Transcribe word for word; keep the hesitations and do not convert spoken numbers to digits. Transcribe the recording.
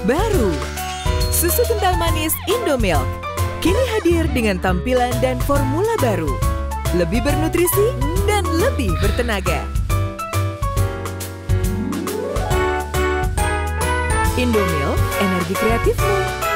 Baru, susu kental manis Indomilk kini hadir dengan tampilan dan formula baru. Lebih bernutrisi dan lebih bertenaga. Indomilk, energi kreatifmu.